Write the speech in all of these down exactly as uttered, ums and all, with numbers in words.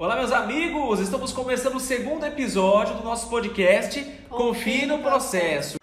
Olá, meus amigos! Estamos começando o segundo episódio do nosso podcast Confie no Processo.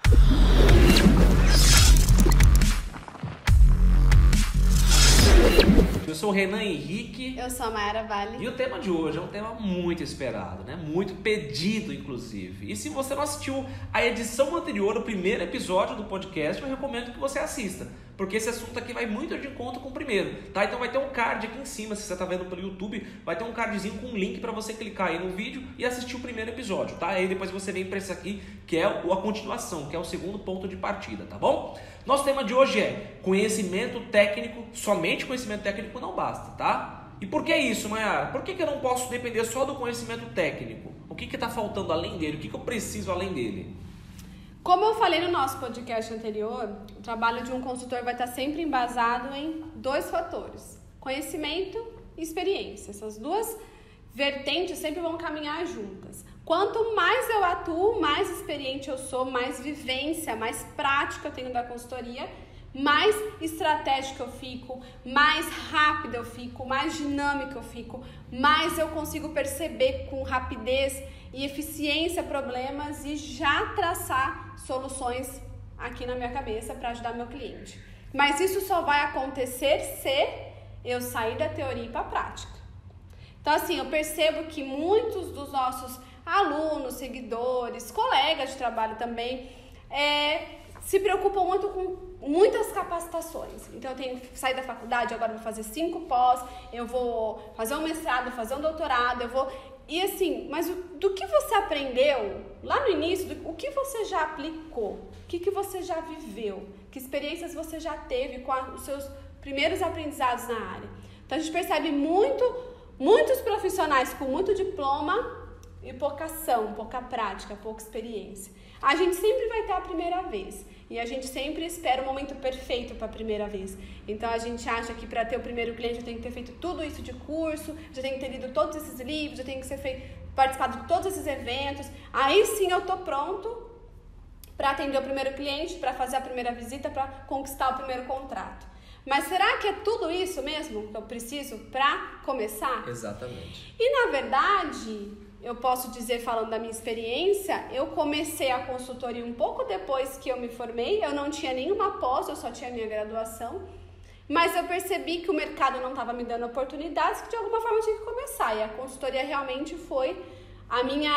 Eu sou o Renan Henrique. Eu sou a Mayara Vale. E o tema de hoje é um tema muito esperado, né? Muito pedido, inclusive. E se você não assistiu a edição anterior, o primeiro episódio do podcast, eu recomendo que você assista. Porque esse assunto aqui vai muito de encontro com o primeiro, tá? Então vai ter um card aqui em cima, se você tá vendo pelo YouTube, vai ter um cardzinho com um link para você clicar aí no vídeo e assistir o primeiro episódio, tá? Aí depois você vem para esse aqui, que é a continuação, que é o segundo ponto de partida, tá bom? Nosso tema de hoje é conhecimento técnico, somente conhecimento técnico não basta, tá? E por que isso, Mayara? Por que, que eu não posso depender só do conhecimento técnico? O que que tá faltando além dele? O que que eu preciso além dele? Como eu falei no nosso podcast anterior, o trabalho de um consultor vai estar sempre embasado em dois fatores: conhecimento e experiência. Essas duas vertentes sempre vão caminhar juntas. Quanto mais eu atuo, mais experiente eu sou, mais vivência, mais prática eu tenho da consultoria, mais estratégica eu fico, mais rápida eu fico, mais dinâmica eu fico, mais eu consigo perceber com rapidez e eficiência problemas e já traçar soluções aqui na minha cabeça para ajudar meu cliente. Mas isso só vai acontecer se eu sair da teoria e para a prática. Então, assim, eu percebo que muitos dos nossos alunos, seguidores, colegas de trabalho também, é, se preocupam muito com muitas capacitações. Então, eu tenho que sair da faculdade, agora vou fazer cinco pós, eu vou fazer um mestrado, fazer um doutorado, eu vou... E assim, mas do que você aprendeu lá no início, do, o que você já aplicou, o que, que você já viveu, que experiências você já teve com a, os seus primeiros aprendizados na área. Então, a gente percebe muito, muitos profissionais com muito diploma e pouca ação, pouca prática, pouca experiência. A gente sempre vai ter a primeira vez e a gente sempre espera o momento perfeito para a primeira vez. Então a gente acha que para ter o primeiro cliente eu tenho que ter feito tudo isso de curso, eu tenho que ter lido todos esses livros, eu tenho que ser feito, participado de todos esses eventos. Aí sim eu tô pronto para atender o primeiro cliente, para fazer a primeira visita, para conquistar o primeiro contrato. Mas será que é tudo isso mesmo que eu preciso para começar? Exatamente. E na verdade, eu posso dizer, falando da minha experiência, eu comecei a consultoria um pouco depois que eu me formei. Eu não tinha nenhuma pós, eu só tinha minha graduação. Mas eu percebi que o mercado não estava me dando oportunidades, que de alguma forma eu tinha que começar. E a consultoria realmente foi a minha,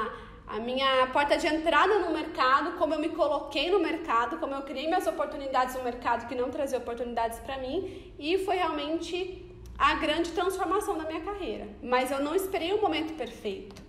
a minha porta de entrada no mercado, como eu me coloquei no mercado, como eu criei minhas oportunidades no mercado que não trazia oportunidades para mim. E foi realmente a grande transformação da minha carreira. Mas eu não esperei o momento perfeito.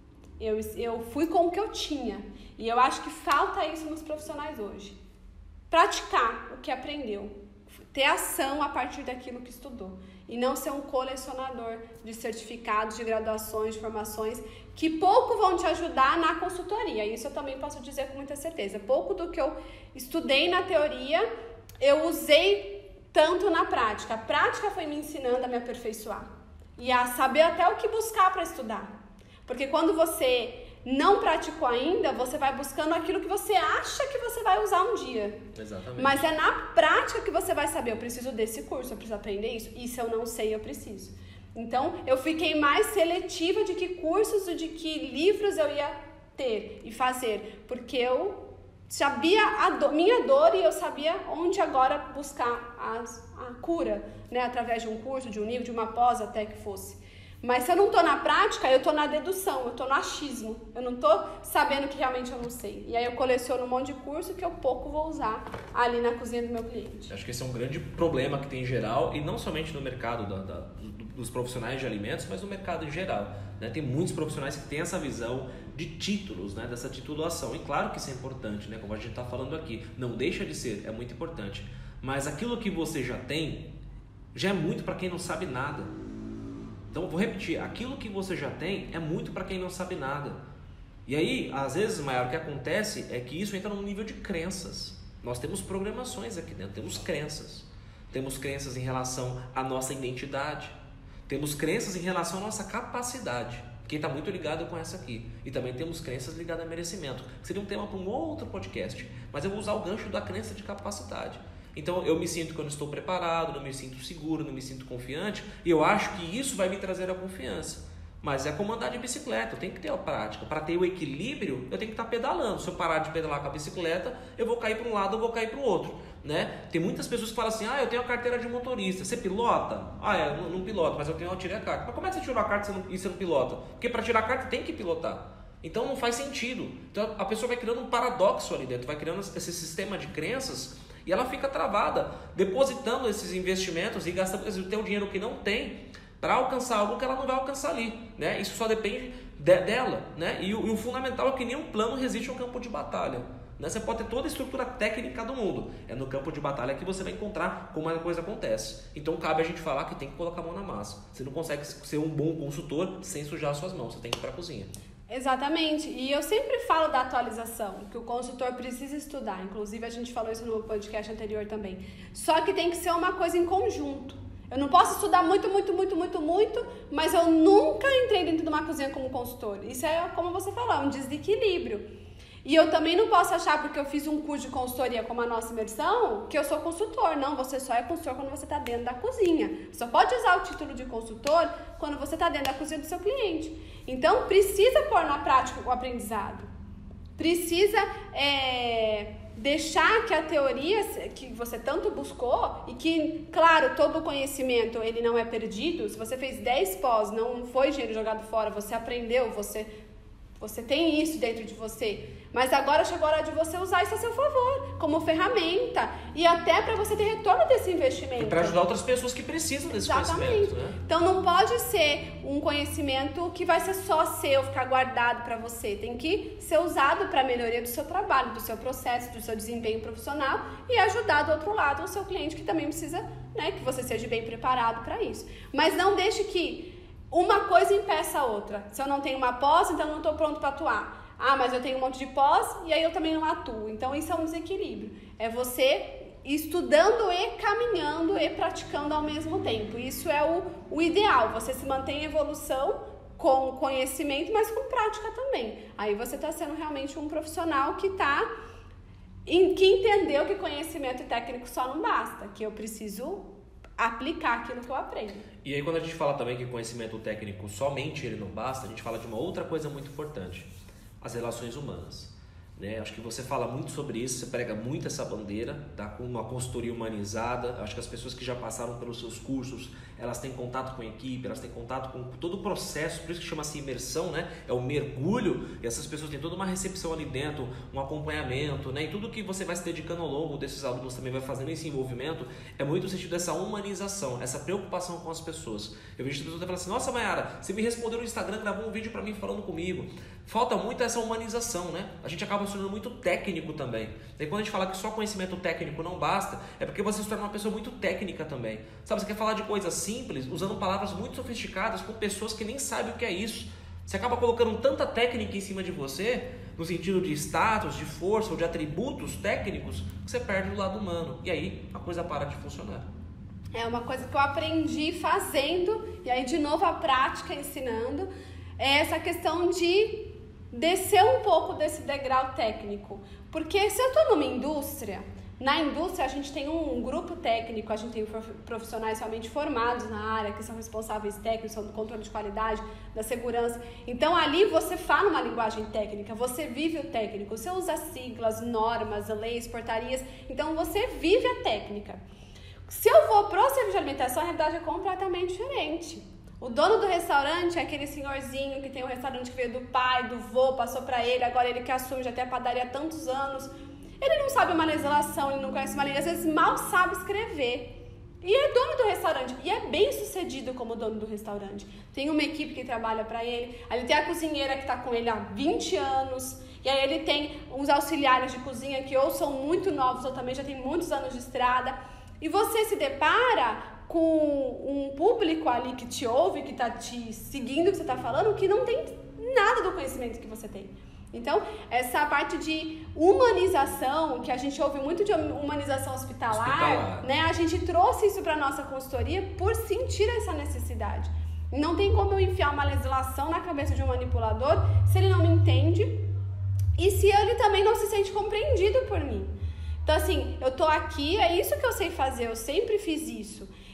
Eu, eu fui com o que eu tinha. E eu acho que falta isso nos profissionais hoje. Praticar o que aprendeu. Ter ação a partir daquilo que estudou. E não ser um colecionador de certificados, de graduações, de formações, que pouco vão te ajudar na consultoria. Isso eu também posso dizer com muita certeza. Pouco do que eu estudei na teoria, eu usei tanto na prática. A prática foi me ensinando a me aperfeiçoar e a saber até o que buscar para estudar. Porque quando você não praticou ainda, você vai buscando aquilo que você acha que você vai usar um dia. Exatamente. Mas é na prática que você vai saber, eu preciso desse curso, eu preciso aprender isso. E se eu não sei, eu preciso. Então, eu fiquei mais seletiva de que cursos e de que livros eu ia ter e fazer. Porque eu sabia a do, minha dor e eu sabia onde agora buscar as, a cura, né? Através de um curso, de um livro, de uma pós até que fosse. Mas se eu não estou na prática, eu estou na dedução, eu estou no achismo. Eu não estou sabendo que realmente eu não sei. E aí eu coleciono um monte de curso que eu pouco vou usar ali na cozinha do meu cliente. Acho que esse é um grande problema que tem em geral, e não somente no mercado da, da, dos profissionais de alimentos, mas no mercado em geral. Né? Tem muitos profissionais que têm essa visão de títulos, né? Dessa titulação. E claro que isso é importante, né? Como a gente está falando aqui. Não deixa de ser, é muito importante. Mas aquilo que você já tem, já é muito para quem não sabe nada. Então, vou repetir, aquilo que você já tem é muito para quem não sabe nada. E aí, às vezes, Mayara, o que acontece é que isso entra num nível de crenças. Nós temos programações aqui dentro, temos crenças. Temos crenças em relação à nossa identidade. Temos crenças em relação à nossa capacidade, que está muito ligado com essa aqui. E também temos crenças ligadas a merecimento, que seria um tema para um outro podcast. Mas eu vou usar o gancho da crença de capacidade. Então eu me sinto que eu não estou preparado, não me sinto seguro, não me sinto confiante, e eu acho que isso vai me trazer a confiança. Mas é como andar de bicicleta, eu tenho que ter a prática. Para ter o equilíbrio, eu tenho que estar pedalando. Se eu parar de pedalar com a bicicleta, eu vou cair para um lado ou vou cair para o outro. Né? Tem muitas pessoas que falam assim, ah, eu tenho a carteira de motorista, você pilota? Ah, é, não, não piloto, mas eu, tenho, eu tirei a carta. Mas como é que você tirou a carta e você não, e você não pilota? Porque para tirar a carta tem que pilotar. Então não faz sentido. Então a pessoa vai criando um paradoxo ali dentro, vai criando esse sistema de crenças e ela fica travada, depositando esses investimentos e gastando o teu dinheiro que não tem para alcançar algo que ela não vai alcançar ali, né? Isso só depende de, dela, né? E o, e o fundamental é que nenhum plano resiste ao campo de batalha, né? Você pode ter toda a estrutura técnica do mundo, é no campo de batalha que você vai encontrar como a coisa acontece. Então cabe a gente falar que tem que colocar a mão na massa. Você não consegue ser um bom consultor sem sujar suas mãos, você tem que ir para a cozinha. Exatamente, e eu sempre falo da atualização, que o consultor precisa estudar, inclusive a gente falou isso no podcast anterior também, só que tem que ser uma coisa em conjunto. Eu não posso estudar muito, muito, muito, muito, muito, mas eu nunca entrei dentro de uma cozinha como consultor. Isso é, como você falou, um desequilíbrio. E eu também não posso achar, porque eu fiz um curso de consultoria como a nossa imersão, que eu sou consultor. Não, você só é consultor quando você está dentro da cozinha. Você só pode usar o título de consultor quando você está dentro da cozinha do seu cliente. Então, precisa pôr na prática o aprendizado. Precisa é, deixar que a teoria que você tanto buscou, e que, claro, todo o conhecimento ele não é perdido. Se você fez dez pós, não foi dinheiro jogado fora, você aprendeu, você... Você tem isso dentro de você, mas agora chegou a hora de você usar isso a seu favor, como ferramenta, e até para você ter retorno desse investimento. E para ajudar outras pessoas que precisam desse Exatamente. conhecimento. Né? Então não pode ser um conhecimento que vai ser só seu, ficar guardado para você. Tem que ser usado para a melhoria do seu trabalho, do seu processo, do seu desempenho profissional e ajudar do outro lado o seu cliente que também precisa, né, que você seja bem preparado para isso. Mas não deixe que uma coisa impeça a outra. Se eu não tenho uma pós, então eu não estou pronto para atuar. Ah, mas eu tenho um monte de pós e aí eu também não atuo. Então isso é um desequilíbrio. É você estudando e caminhando e praticando ao mesmo tempo. Isso é o, o ideal. Você se mantém em evolução com conhecimento, mas com prática também. Aí você está sendo realmente um profissional que está... que entendeu que conhecimento técnico só não basta. Que eu preciso... aplicar aquilo que eu aprendo. E aí quando a gente fala também que conhecimento técnico somente ele não basta, a gente fala de uma outra coisa muito importante, as relações humanas. Né? Acho que você fala muito sobre isso, você prega muito essa bandeira, tá? Com uma consultoria humanizada. Acho que as pessoas que já passaram pelos seus cursos, elas têm contato com a equipe, elas têm contato com todo o processo, por isso que chama-se imersão, né? É o mergulho, e essas pessoas têm toda uma recepção ali dentro, um acompanhamento, né? E tudo que você vai se dedicando ao longo desses alunos também vai fazendo esse envolvimento, é muito o sentido dessa humanização, essa preocupação com as pessoas. Eu vejo as pessoas falando assim, nossa Mayara, você me respondeu no Instagram, gravou um vídeo para mim falando comigo. Falta muito essa humanização, né? A gente acaba se tornando muito técnico também. E quando a gente fala que só conhecimento técnico não basta, é porque você se torna uma pessoa muito técnica também. Sabe, você quer falar de coisas simples, usando palavras muito sofisticadas com pessoas que nem sabem o que é isso. Você acaba colocando tanta técnica em cima de você, no sentido de status, de força ou de atributos técnicos, que você perde o lado humano. E aí a coisa para de funcionar. É uma coisa que eu aprendi fazendo, e aí de novo a prática ensinando, é essa questão de descer um pouco desse degrau técnico. Porque se eu estou numa indústria, na indústria a gente tem um grupo técnico, a gente tem profissionais realmente formados na área, que são responsáveis técnicos, são do controle de qualidade, da segurança. Então ali você fala uma linguagem técnica, você vive o técnico, você usa siglas, normas, leis, portarias, então você vive a técnica. Se eu vou para o serviço de alimentação, a realidade é completamente diferente. O dono do restaurante é aquele senhorzinho que tem um restaurante que veio do pai, do vô, passou para ele, agora ele que assume, já tem a padaria há tantos anos. Ele não sabe uma legislação, ele não conhece uma lei, às vezes mal sabe escrever. E é dono do restaurante, e é bem sucedido como dono do restaurante. Tem uma equipe que trabalha para ele, aí ele tem a cozinheira que está com ele há vinte anos, e aí ele tem uns auxiliares de cozinha que ou são muito novos ou também já tem muitos anos de estrada. E você se depara com um público ali que te ouve, que está te seguindo o que você está falando, que não tem nada do conhecimento que você tem. Então, essa parte de humanização, que a gente ouve muito de humanização hospitalar, hospitalar. Né? A gente trouxe isso para a nossa consultoria por sentir essa necessidade. Não tem como eu enfiar uma legislação na cabeça de um manipulador se ele não me entende e se ele também não se sente compreendido por mim. Então, assim, eu tô aqui, é isso que eu sei fazer, eu sempre fiz isso.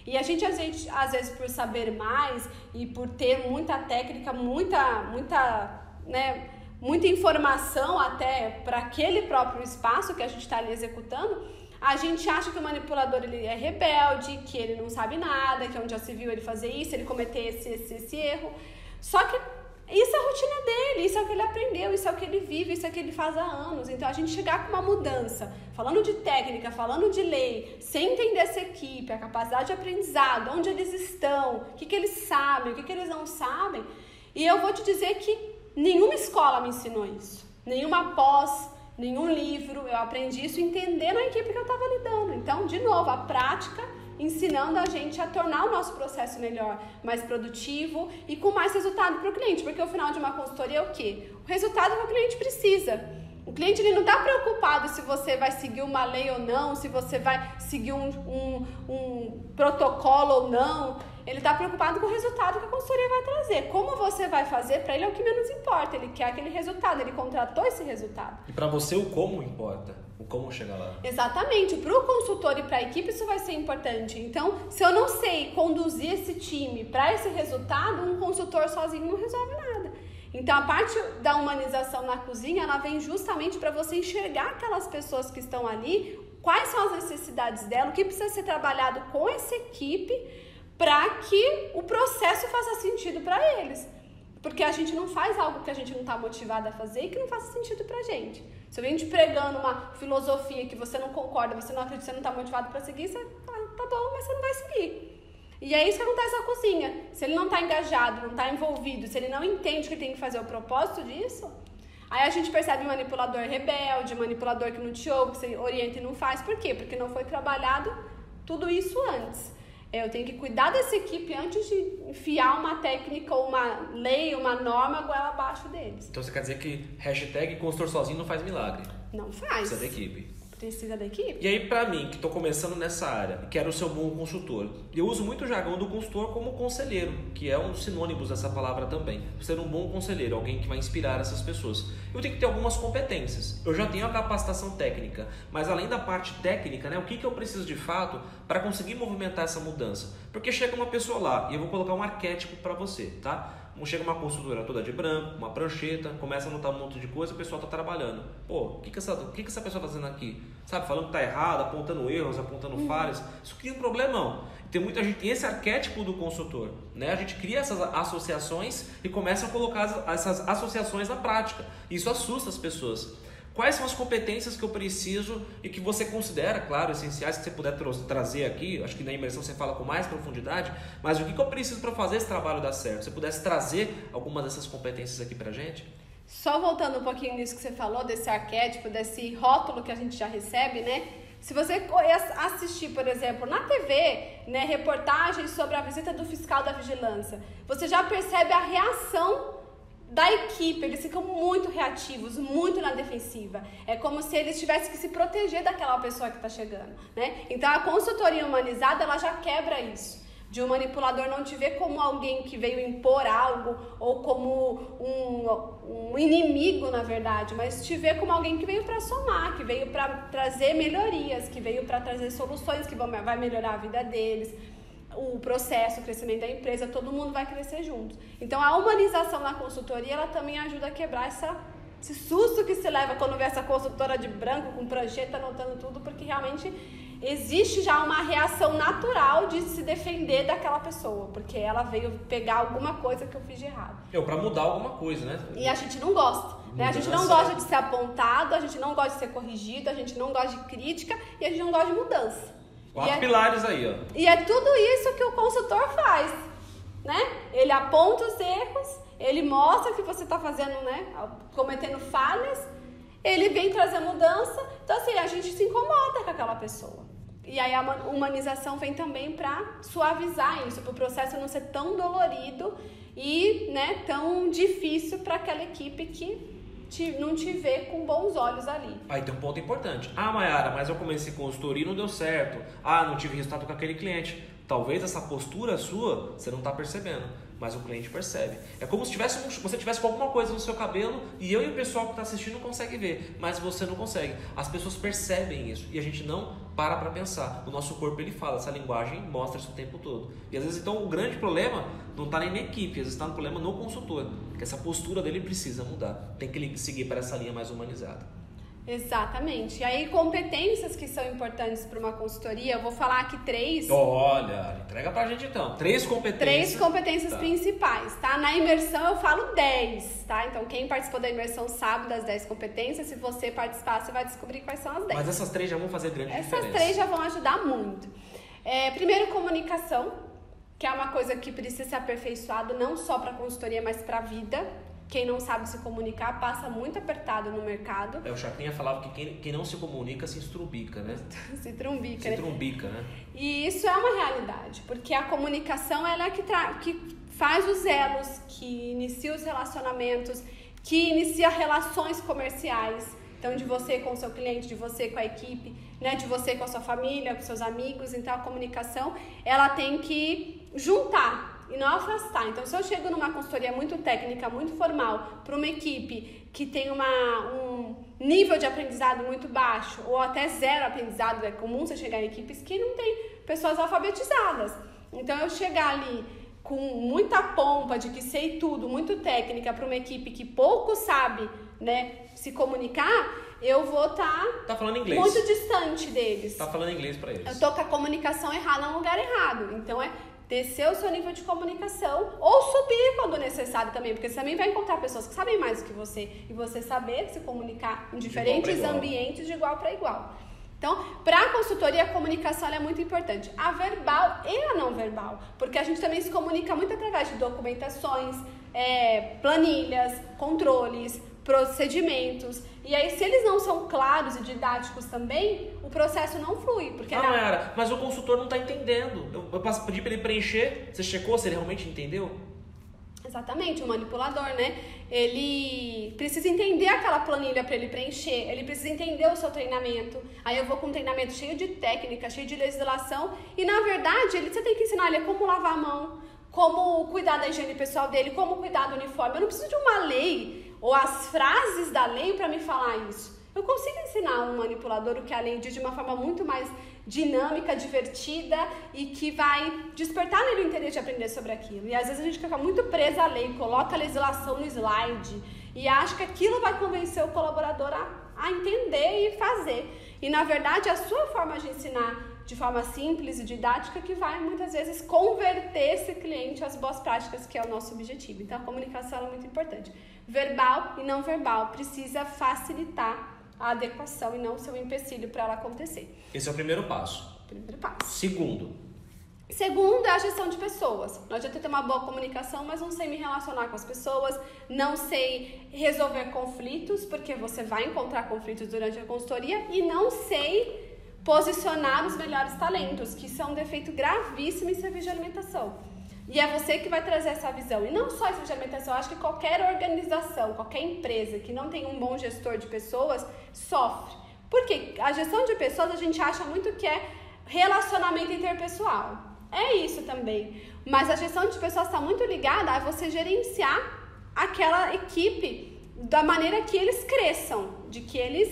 E a gente, a gente, às vezes, por saber mais e por ter muita técnica, muita, muita, né, muita informação até para aquele próprio espaço que a gente está ali executando, a gente acha que o manipulador ele é rebelde, que ele não sabe nada, que onde já se viu ele fazer isso, ele cometer esse, esse, esse erro. Só que isso é a rotina dele, isso é o que ele aprendeu, isso é o que ele vive, isso é o que ele faz há anos. Então, a gente chegar com uma mudança, falando de técnica, falando de lei, sem entender essa equipe, a capacidade de aprendizado, onde eles estão, o que, que eles sabem, o que, que eles não sabem. E eu vou te dizer que nenhuma escola me ensinou isso, nenhuma pós, nenhum livro. Eu aprendi isso entendendo a equipe que eu estava lidando. Então, de novo, a prática ensinando a gente a tornar o nosso processo melhor, mais produtivo e com mais resultado para o cliente, porque o final de uma consultoria é o quê? O resultado que o cliente precisa. O cliente ele não está preocupado se você vai seguir uma lei ou não, se você vai seguir um, um, um protocolo ou não. Ele está preocupado com o resultado que a consultoria vai trazer. Como você vai fazer, para ele é o que menos importa. Ele quer aquele resultado, ele contratou esse resultado. E para você o como importa, o como chegar lá. Exatamente. Para o consultor e para a equipe isso vai ser importante. Então, se eu não sei conduzir esse time para esse resultado, um consultor sozinho não resolve nada. Então, a parte da humanização na cozinha, ela vem justamente para você enxergar aquelas pessoas que estão ali, quais são as necessidades dela, o que precisa ser trabalhado com essa equipe para que o processo faça sentido para eles. Porque a gente não faz algo que a gente não está motivado a fazer e que não faça sentido para a gente. Se eu venho te pregando uma filosofia que você não concorda, você não acredita, você não está motivado para seguir, você tá, tá bom, mas você não vai seguir. E é isso que acontece na cozinha. Se ele não está engajado, não está envolvido, se ele não entende que ele tem que fazer o propósito disso, aí a gente percebe um manipulador rebelde, um manipulador que não te ouve, que você orienta e não faz. Por quê? Porque não foi trabalhado tudo isso antes. Eu tenho que cuidar dessa equipe antes de enfiar uma técnica ou uma lei, uma norma goela abaixo deles. Então você quer dizer que hashtag consultor sozinho não faz milagre? Não faz. Precisa da equipe. Precisa da equipe. E aí, pra mim, que estou começando nessa área e quero ser um bom consultor, eu uso muito o jargão do consultor como conselheiro, que é um sinônimo dessa palavra também. Ser um bom conselheiro, alguém que vai inspirar essas pessoas. Eu tenho que ter algumas competências. Eu já tenho a capacitação técnica, mas além da parte técnica, né, o que, que eu preciso de fato para conseguir movimentar essa mudança? Porque chega uma pessoa lá e eu vou colocar um arquétipo para você, tá? Chega uma consultora toda de branco, uma prancheta, começa a anotar um monte de coisa, o pessoal está trabalhando. Pô, o que, que, essa, o que, que essa pessoa está fazendo aqui? Sabe, falando que está errado, apontando erros, apontando uhum. falhas. Isso cria um problemão. Tem muita gente, tem esse arquétipo do consultor, né? A gente cria essas associações e começa a colocar essas associações na prática. Isso assusta as pessoas. Quais são as competências que eu preciso e que você considera, claro, essenciais, que você puder tra- trazer aqui? Acho que na imersão você fala com mais profundidade, mas o que, que eu preciso para fazer esse trabalho dar certo? Se você pudesse trazer algumas dessas competências aqui para a gente? Só voltando um pouquinho nisso que você falou, desse arquétipo, desse rótulo que a gente já recebe, né? Se você assistir, por exemplo, na T V, né, reportagens sobre a visita do fiscal da vigilância, você já percebe a reação da equipe. Eles ficam muito reativos, muito na defensiva. É como se eles tivessem que se proteger daquela pessoa que está chegando, né? Então a consultoria humanizada, ela já quebra isso. De um manipulador não te ver como alguém que veio impor algo ou como um, um inimigo, na verdade, mas te ver como alguém que veio para somar, que veio para trazer melhorias, que veio para trazer soluções que vão, vai melhorar a vida deles, o processo, o crescimento da empresa, todo mundo vai crescer juntos. Então a humanização na consultoria, ela também ajuda a quebrar essa, esse susto que se leva quando vê essa consultora de branco com prancheta anotando tudo, porque realmente existe já uma reação natural de se defender daquela pessoa, porque ela veio pegar alguma coisa que eu fiz de errado. É, para mudar alguma coisa, né? E a gente não gosta, né? A gente não gosta de ser apontado, a gente não gosta de ser corrigido, a gente não gosta de crítica e a gente não gosta de mudança. Quatro é, pilares aí, ó. E é tudo isso que o consultor faz, né? Ele aponta os erros, ele mostra que você está fazendo, né? Cometendo falhas, ele vem trazer mudança. Então, assim, a gente se incomoda com aquela pessoa. E aí a humanização vem também para suavizar isso, para o processo não ser tão dolorido e, né, tão difícil para aquela equipe que te, não te vê com bons olhos ali. Aí tem um ponto importante. Ah, Mayara, mas eu comecei consultoria e não deu certo. Ah, não tive resultado com aquele cliente. Talvez essa postura sua, você não está percebendo. mas o cliente percebe. É como se tivesse um, você tivesse com alguma coisa no seu cabelo e eu e o pessoal que está assistindo não consegue ver, mas você não consegue. As pessoas percebem isso e a gente não para para pensar. O nosso corpo ele fala, essa linguagem mostra isso o tempo todo. E às vezes então o grande problema não está nem na equipe, às vezes está no problema no consultor, que essa postura dele precisa mudar. Tem que seguir para essa linha mais humanizada. Exatamente. E aí, competências que são importantes para uma consultoria, eu vou falar aqui três. Olha, entrega pra gente então. Três competências. Três competências tá. principais, tá? Na imersão eu falo dez, tá? Então, quem participou da imersão sabe das dez competências. Se você participar, você vai descobrir quais são as dez. Mas essas três já vão fazer grande essas diferença. Essas três já vão ajudar muito. É, primeiro, comunicação, que é uma coisa que precisa ser aperfeiçoada não só para consultoria, mas para a vida. Quem não sabe se comunicar passa muito apertado no mercado. É, o Chacrinha falava que quem, quem não se comunica se estrubica, né? se trumbica, se né? trumbica, né? E isso é uma realidade, porque a comunicação ela é que, tra- que faz os elos, que inicia os relacionamentos, que inicia relações comerciais. Então, de você com o seu cliente, de você com a equipe, né? De você com a sua família, com seus amigos. Então, a comunicação, ela tem que juntar e não afastar. Então, se eu chego numa consultoria muito técnica, muito formal, para uma equipe que tem uma, um nível de aprendizado muito baixo, ou até zero aprendizado, é comum você chegar em equipes que não tem pessoas alfabetizadas. Então, eu chegar ali com muita pompa de que sei tudo, muito técnica, para uma equipe que pouco sabe, né, se comunicar, eu vou estar tá tá falando inglês. muito distante deles. Tá falando inglês para eles. Eu tô com a comunicação errada no lugar errado. Então, é descer o seu nível de comunicação ou subir quando necessário também, porque você também vai encontrar pessoas que sabem mais do que você e você saber se comunicar em diferentes ambientes de igual para igual. Então, para a consultoria, a comunicação é muito importante, a verbal e a não verbal, porque a gente também se comunica muito através de documentações, é, planilhas, controles, procedimentos. E aí, se eles não são claros e didáticos também, o processo não flui. Porque não, na... era, mas o consultor não está entendendo. Eu, eu pedi para ele preencher, você checou se ele realmente entendeu? Exatamente, o manipulador, né? Ele precisa entender aquela planilha para ele preencher, ele precisa entender o seu treinamento. Aí eu vou com um treinamento cheio de técnica, cheio de legislação, e na verdade ele, você tem que ensinar ele como lavar a mão, como cuidar da higiene pessoal dele, como cuidar do uniforme. Eu não preciso de uma lei ou as frases da lei para me falar isso. Eu consigo ensinar um manipulador o que a lei diz de uma forma muito mais dinâmica, divertida e que vai despertar nele o interesse de aprender sobre aquilo. E às vezes a gente fica muito presa à lei, coloca a legislação no slide e acha que aquilo vai convencer o colaborador a, a entender e fazer. E na verdade a sua forma de ensinar de forma simples e didática que vai muitas vezes converter esse cliente às boas práticas, que é o nosso objetivo. Então a comunicação é muito importante. Verbal e não verbal precisa facilitar a adequação e não ser um empecilho para ela acontecer. Esse é o primeiro passo. Primeiro passo. Segundo. Segundo é a gestão de pessoas. Não adianta ter uma boa comunicação, mas não sei me relacionar com as pessoas, não sei resolver conflitos, porque você vai encontrar conflitos durante a consultoria, e não sei posicionar os melhores talentos, que são um defeito gravíssimo em serviço de alimentação. E é você que vai trazer essa visão. E não só em serviço de alimentação, eu acho que qualquer organização, qualquer empresa que não tem um bom gestor de pessoas, sofre. Porque a gestão de pessoas a gente acha muito que é relacionamento interpessoal. É isso também. Mas a gestão de pessoas está muito ligada a você gerenciar aquela equipe da maneira que eles cresçam, de que eles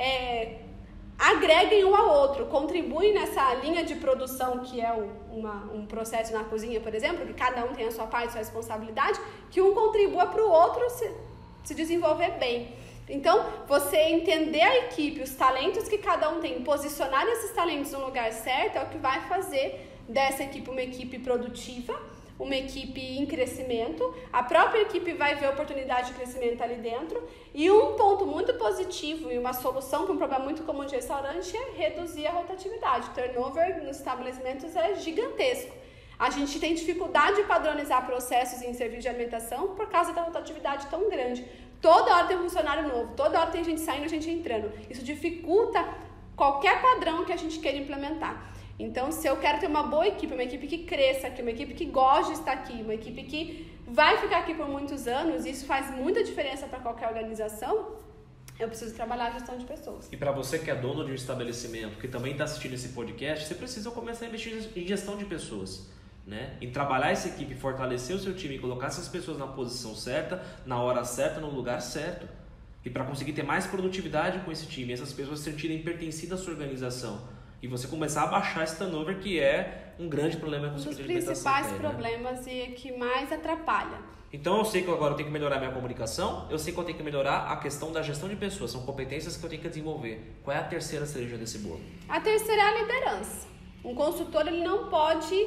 é, agreguem um ao outro, contribuem nessa linha de produção que é uma, um processo na cozinha, por exemplo, que cada um tem a sua parte, a sua responsabilidade, que um contribua para o outro se, se desenvolver bem. Então, você entender a equipe, os talentos que cada um tem, posicionar esses talentos no lugar certo é o que vai fazer dessa equipe uma equipe produtiva, uma equipe em crescimento. A própria equipe vai ver oportunidade de crescimento ali dentro. E um ponto muito positivo e uma solução para um problema muito comum de restaurante é reduzir a rotatividade. O turnover nos estabelecimentos é gigantesco. A gente tem dificuldade de padronizar processos em serviço de alimentação por causa da rotatividade tão grande. Toda hora tem um funcionário novo, toda hora tem gente saindo, gente entrando. Isso dificulta qualquer padrão que a gente queira implementar. Então, se eu quero ter uma boa equipe, uma equipe que cresça aqui, uma equipe que goste de estar aqui, uma equipe que vai ficar aqui por muitos anos, isso faz muita diferença para qualquer organização, eu preciso trabalhar a gestão de pessoas. E para você que é dono de um estabelecimento, que também está assistindo esse podcast, você precisa começar a investir em gestão de pessoas. né? Em trabalhar essa equipe, fortalecer o seu time e colocar essas pessoas na posição certa, na hora certa, no lugar certo. E para conseguir ter mais produtividade com esse time, essas pessoas se sentirem pertencidas à sua organização. E você começar a baixar esse turnover, que é um grande problema com um dos de principais tem, problemas, né? E que mais atrapalha. Então eu sei que agora eu tenho que melhorar minha comunicação, eu sei que eu tenho que melhorar a questão da gestão de pessoas, são competências que eu tenho que desenvolver. Qual é a terceira cereja desse bolo? A terceira é a liderança. Um consultor ele não pode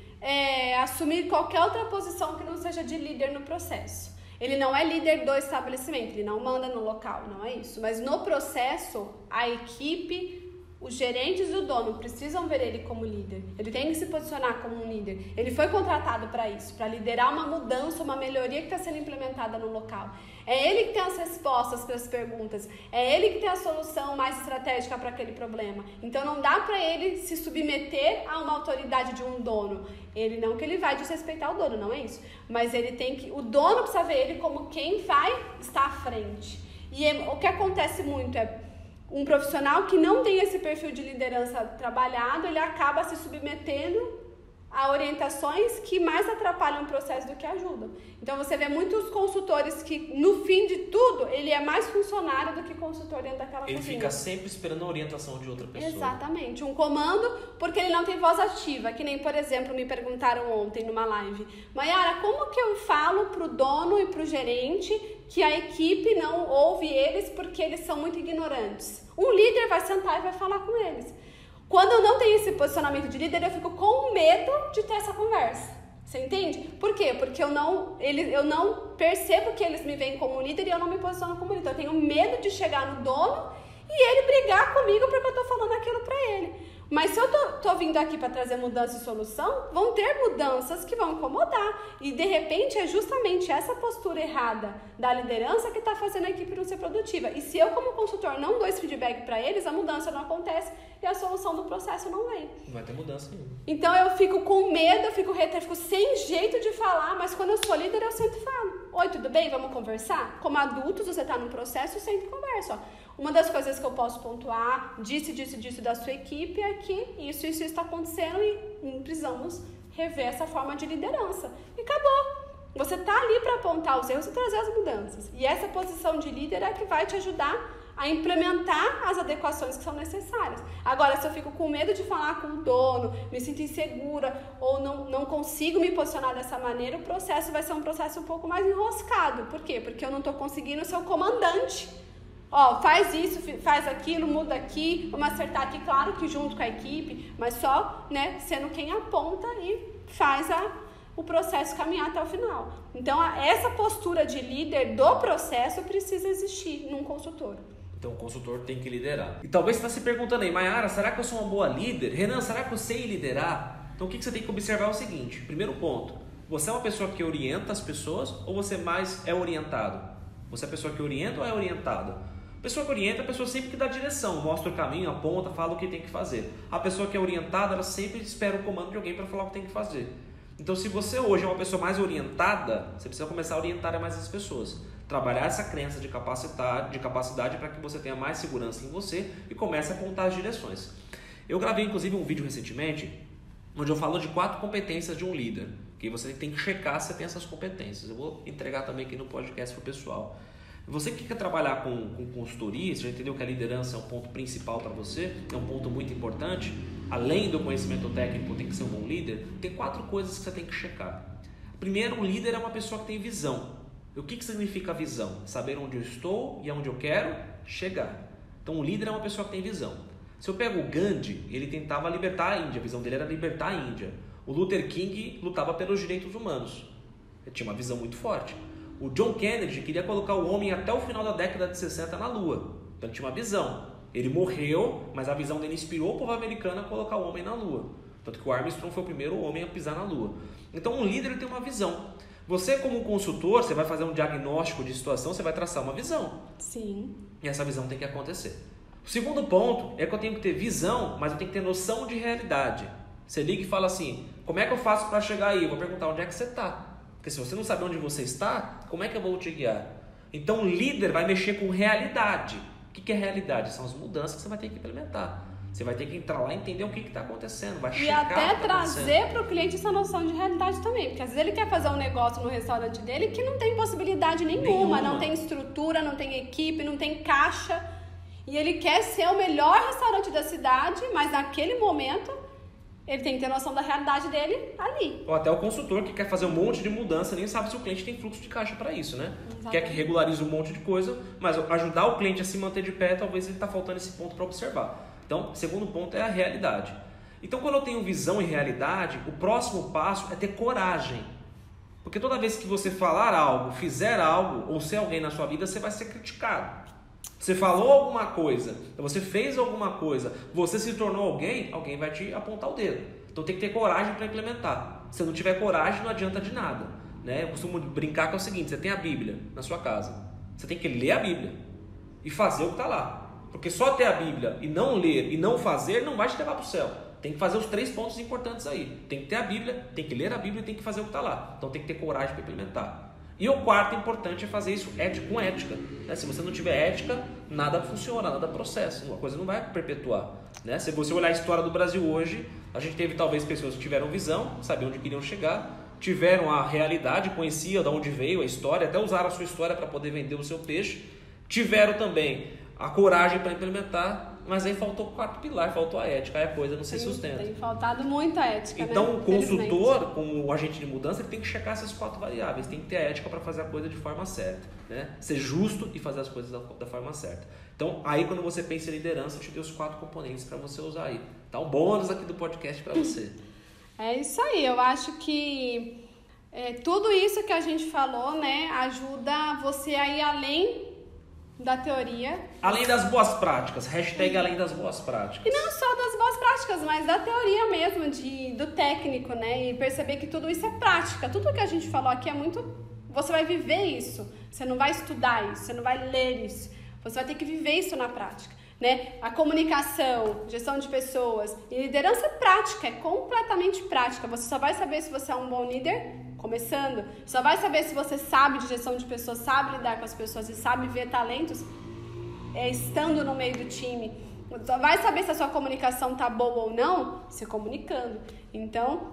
é, assumir qualquer outra posição que não seja de líder no processo. Ele não é líder do estabelecimento, ele não manda no local, não é isso. Mas no processo, a equipe, os gerentes e o dono precisam ver ele como líder. Ele tem que se posicionar como um líder. Ele foi contratado para isso, para liderar uma mudança, uma melhoria que está sendo implementada no local. É ele que tem as respostas para as perguntas. É ele que tem a solução mais estratégica para aquele problema. Então não dá para ele se submeter a uma autoridade de um dono. Ele não que ele vai desrespeitar o dono, não é isso. Mas ele tem que, o dono precisa ver ele como quem vai estar à frente. E é, o que acontece muito é um profissional que não tem esse perfil de liderança trabalhado, ele acaba se submetendo a orientações que mais atrapalham o processo do que ajudam. Então você vê muitos consultores que, no fim de tudo, ele é mais funcionário do que consultor dentro daquela Ele cozinha. fica sempre esperando a orientação de outra pessoa. Exatamente, um comando, porque ele não tem voz ativa. Que nem, por exemplo, me perguntaram ontem numa live: Mayara, como que eu falo pro dono e pro gerente que a equipe não ouve eles porque eles são muito ignorantes? Um líder vai sentar e vai falar com eles. Quando eu não tenho esse posicionamento de líder, eu fico com medo de ter essa conversa. Você entende? Por quê? Porque eu não, ele, eu não percebo que eles me veem como líder e eu não me posiciono como líder. Eu tenho medo de chegar no dono e ele brigar comigo porque eu tô falando aquilo pra ele. Mas se eu tô, tô vindo aqui para trazer mudança e solução, vão ter mudanças que vão incomodar. E de repente é justamente essa postura errada da liderança que está fazendo a equipe não ser produtiva. E se eu como consultor não dou esse feedback para eles, a mudança não acontece e a solução do processo não vem. Não vai ter mudança nenhuma. Então eu fico com medo, eu fico reta, eu fico sem jeito de falar, mas quando eu sou líder eu sempre falo: oi, tudo bem? Vamos conversar? Como adultos, você está num processo, sempre conversa. Ó. Uma das coisas que eu posso pontuar, disse, disse, disse da sua equipe, é que isso, isso está acontecendo e precisamos rever essa forma de liderança. E acabou. Você está ali para apontar os erros e trazer as mudanças. E essa posição de líder é que vai te ajudar a implementar as adequações que são necessárias. Agora, se eu fico com medo de falar com o dono, me sinto insegura ou não, não consigo me posicionar dessa maneira, o processo vai ser um processo um pouco mais enroscado. Por quê? Porque eu não estou conseguindo ser o comandante. Ó, faz isso, faz aquilo, muda aqui, vamos acertar aqui, claro que junto com a equipe, mas só, né, sendo quem aponta e faz a, o processo caminhar até o final. Então, a, essa postura de líder do processo precisa existir num consultor. Então o consultor tem que liderar. E talvez você está se perguntando aí: Mayara, será que eu sou uma boa líder? Renan, será que eu sei liderar? Então o que, que você tem que observar é o seguinte: primeiro ponto, você é uma pessoa que orienta as pessoas ou você mais é orientado? Você é a pessoa que orienta ou é orientada? A pessoa que orienta é a pessoa sempre que dá direção, mostra o caminho, aponta, fala o que tem que fazer. A pessoa que é orientada, ela sempre espera o comando de alguém para falar o que tem que fazer. Então, se você hoje é uma pessoa mais orientada, você precisa começar a orientar mais as pessoas. Trabalhar essa crença de capacidade, de capacidade para que você tenha mais segurança em você e comece a apontar as direções. Eu gravei, inclusive, um vídeo recentemente, onde eu falo de quatro competências de um líder, que você tem que checar se tem essas competências. Eu vou entregar também aqui no podcast para o pessoal. Você que quer trabalhar com, com consultoria, você já entendeu que a liderança é um ponto principal para você, é um ponto muito importante, além do conhecimento técnico, tem que ser um bom líder, tem quatro coisas que você tem que checar. Primeiro, um líder é uma pessoa que tem visão. E o que, que significa visão? Saber onde eu estou e aonde eu quero chegar. Então, um líder é uma pessoa que tem visão. Se eu pego o Gandhi, ele tentava libertar a Índia, a visão dele era libertar a Índia. O Luther King lutava pelos direitos humanos, ele tinha uma visão muito forte. O John Kennedy queria colocar o homem até o final da década de sessenta na Lua. Então ele tinha uma visão. Ele morreu, mas a visão dele inspirou o povo americano a colocar o homem na Lua. Tanto que o Armstrong foi o primeiro homem a pisar na Lua. Então um líder tem uma visão. Você como consultor, você vai fazer um diagnóstico de situação, você vai traçar uma visão. Sim. E essa visão tem que acontecer. O segundo ponto é que eu tenho que ter visão, mas eu tenho que ter noção de realidade. Você liga e fala assim: como é que eu faço para chegar aí? Eu vou perguntar onde é que você está. Porque se você não sabe onde você está, como é que eu vou te guiar? Então o líder vai mexer com realidade. O que é realidade? São as mudanças que você vai ter que implementar. Você vai ter que entrar lá e entender o que está acontecendo, vai e checar até o que tá trazer para o cliente essa noção de realidade também, porque às vezes ele quer fazer um negócio no restaurante dele que não tem possibilidade nenhuma, nenhuma. Não tem estrutura, não tem equipe, não tem caixa, e ele quer ser o melhor restaurante da cidade, mas naquele momento ele tem que ter noção da realidade dele ali. Ou até o consultor que quer fazer um monte de mudança, nem sabe se o cliente tem fluxo de caixa para isso, né? Exatamente. Quer que regularize um monte de coisa, mas ajudar o cliente a se manter de pé, talvez ele está faltando esse ponto para observar. Então, o segundo ponto é a realidade. Então, quando eu tenho visão e realidade, o próximo passo é ter coragem. Porque toda vez que você falar algo, fizer algo, ou ser alguém na sua vida, você vai ser criticado. Você falou alguma coisa, você fez alguma coisa, você se tornou alguém, alguém vai te apontar o dedo. Então tem que ter coragem para implementar. Se não tiver coragem, não adianta de nada. Né? Eu costumo brincar que é o seguinte, você tem a Bíblia na sua casa. Você tem que ler a Bíblia e fazer o que está lá. Porque só ter a Bíblia e não ler e não fazer não vai te levar para o céu. Tem que fazer os três pontos importantes aí. Tem que ter a Bíblia, tem que ler a Bíblia e tem que fazer o que está lá. Então tem que ter coragem para implementar. E o quarto importante é fazer isso ético com ética. Né? Se você não tiver ética, nada funciona, nada processa. Uma coisa não vai perpetuar. Né? Se você olhar a história do Brasil hoje, a gente teve talvez pessoas que tiveram visão, sabiam onde queriam chegar, tiveram a realidade, conheciam de onde veio a história, até usaram a sua história para poder vender o seu peixe. Tiveram também a coragem para implementar, mas aí faltou o quarto pilar, faltou a ética, aí a coisa não se sustenta. Tem faltado muito a ética, então, né? O consultor, como o agente de mudança, ele tem que checar essas quatro variáveis, tem que ter a ética para fazer a coisa de forma certa, né? Ser justo e fazer as coisas da, da forma certa. Então, aí quando você pensa em liderança, eu te dei os quatro componentes para você usar aí. Tá um bônus aqui do podcast para você. É isso aí, eu acho que é, tudo isso que a gente falou, né, ajuda você a ir além da teoria. Além das boas práticas, hashtag além das boas práticas. E não só das boas práticas, mas da teoria mesmo, de, do técnico, né? E perceber que tudo isso é prática. Tudo que a gente falou aqui é muito... Você vai viver isso. Você não vai estudar isso, você não vai ler isso. Você vai ter que viver isso na prática, né? A comunicação, gestão de pessoas e liderança é prática, é completamente prática. Você só vai saber se você é um bom líder começando, só vai saber se você sabe de gestão de pessoas, sabe lidar com as pessoas e sabe ver talentos é, estando no meio do time. Só vai saber se a sua comunicação tá boa ou não se comunicando. Então,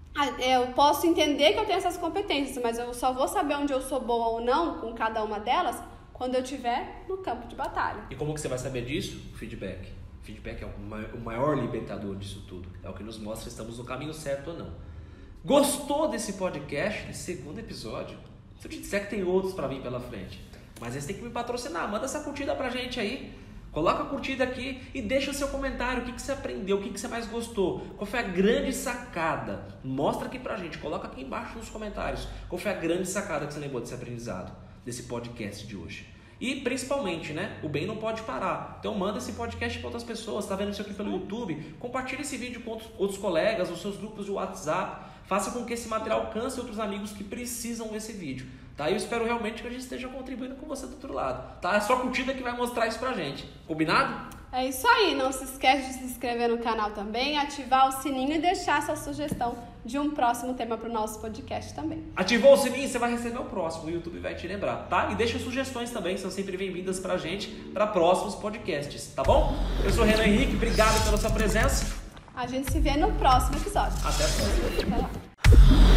eu posso entender que eu tenho essas competências, mas eu só vou saber onde eu sou boa ou não com cada uma delas quando eu estiver no campo de batalha. E como que você vai saber disso? Feedback. Feedback é o maior libertador disso tudo. É o que nos mostra se estamos no caminho certo ou não. Gostou desse podcast, desse segundo episódio? Se eu te disser que tem outros para vir pela frente, mas eles têm que me patrocinar. Manda essa curtida pra gente aí. Coloca a curtida aqui e deixa o seu comentário. O que, que você aprendeu? O que, que você mais gostou? Qual foi a grande sacada? Mostra aqui pra gente. Coloca aqui embaixo nos comentários. Qual foi a grande sacada que você lembrou desse aprendizado, desse podcast de hoje? E principalmente, né? O bem não pode parar. Então manda esse podcast para outras pessoas. Tá vendo isso aqui pelo YouTube? Compartilha esse vídeo com outros, outros colegas, nos seus grupos de WhatsApp. Faça com que esse material alcance outros amigos que precisam desse vídeo. Tá? Eu espero realmente que a gente esteja contribuindo com você do outro lado. Tá? É só a curtida que vai mostrar isso pra gente. Combinado? É isso aí. Não se esquece de se inscrever no canal também, ativar o sininho e deixar sua sugestão de um próximo tema para o nosso podcast também. Ativou o sininho, você vai receber o próximo. O YouTube vai te lembrar, tá? E deixa sugestões também, são sempre bem-vindas pra gente, para próximos podcasts, tá bom? Eu sou o Renan Henrique, obrigado pela sua presença. A gente se vê no próximo episódio. Até a próxima. Até lá.